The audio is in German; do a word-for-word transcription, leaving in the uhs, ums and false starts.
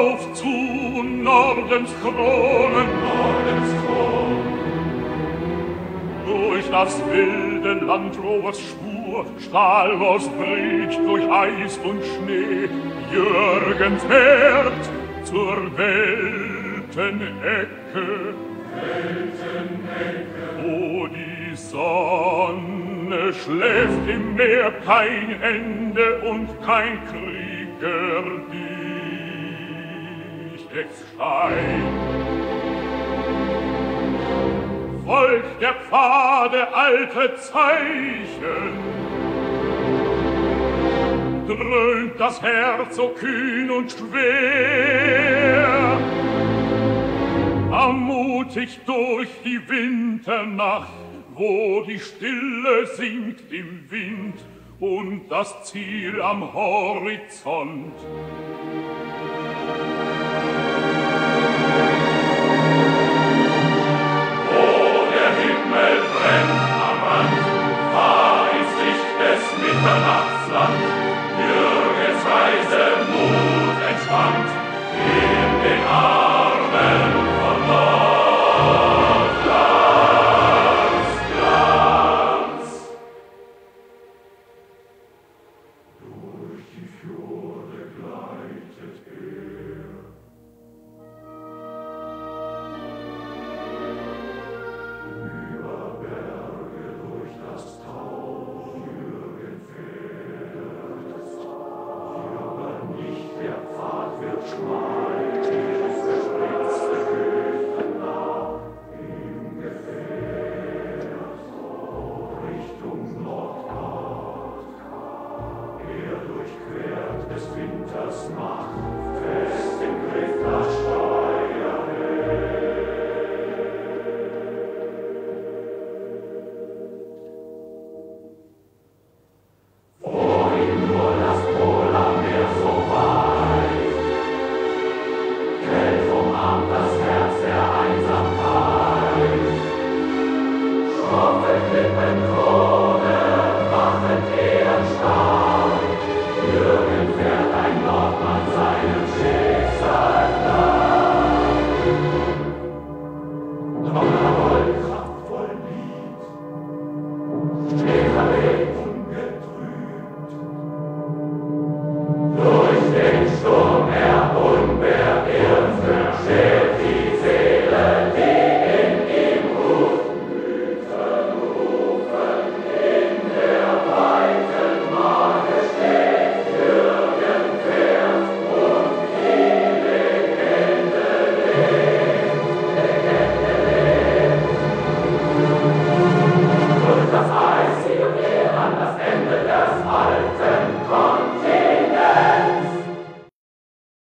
auf zu Nordens Kronen, Nordens Thron. Durch das wilde Land Rovers Spur, Stahlross bricht durch Eis und Schnee, Jürgens Pferd zur Weltenecke, Weltenecke, wo die Sonne schläft im Meer, kein Ende und kein Krieger dicht es scheint. Folgt der Pfade alte Zeichen, dröhnt das Herz so kühn und schwer, ermutigt durch die Winternacht, wo die Stille sinkt im Wind und das Ziel am Horizont. Himmel brennt am Rand, fahr ins Licht des Mitternachtsland. Jürgens Reisemut entspannt in den Armen von Nordlands Glanz. Durch die Fjorde gleitet er. No.